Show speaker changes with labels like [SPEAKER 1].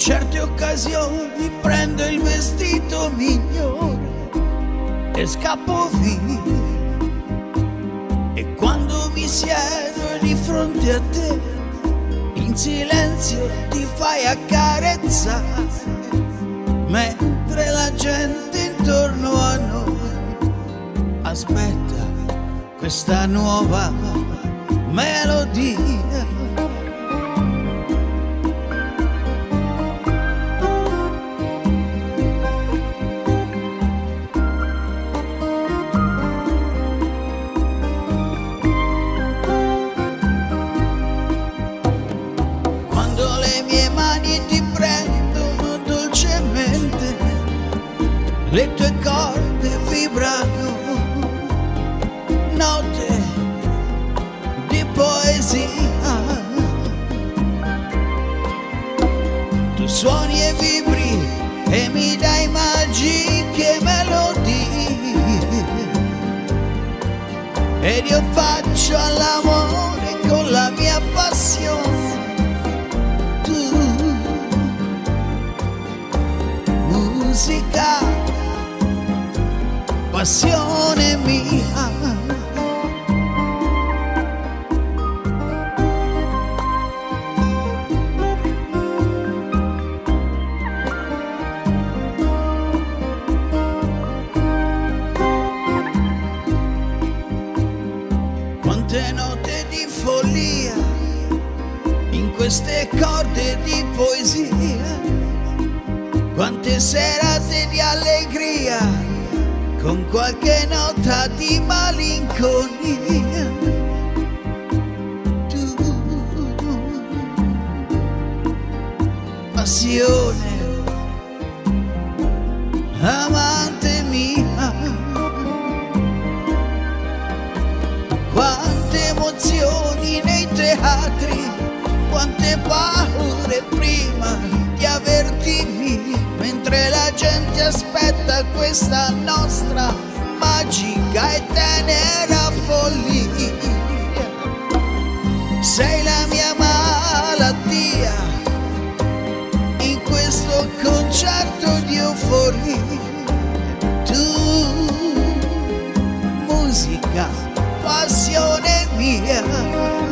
[SPEAKER 1] certe occasioni prendo il vestito migliore e scappo via. E quando mi siedo di fronte a te, in silenzio ti fai accarezzare, mentre la gente intorno a noi aspetta questa nuova melodia. Quando le mie mani ti prendono dolcemente, le tue corde vibrano, note di poesia. Tu suoni e vibri e mi dai magiche melodie, ed io faccio all'amore con la mia passione. Tu, musica, passione mia. Quante note di follia in queste corde di poesia, quante serate di allegria con qualche nota di malinconia. Tu, passione, amante mia. Quante emozioni nei teatri, quante paure prima di averti, mentre la gente aspetta questa nostra magica e tenera follia. Sei la mia malattia in questo concerto di euforia. Tu, musica, passione mia.